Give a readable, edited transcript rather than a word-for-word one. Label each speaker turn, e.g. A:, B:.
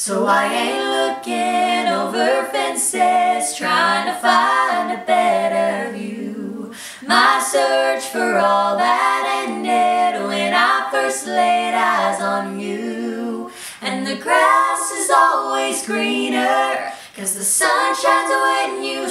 A: So I ain't looking over fences, trying to find a better view. My search for all that ended when I first laid eyes on you. And the grass is always greener, 'cause the sun shines when you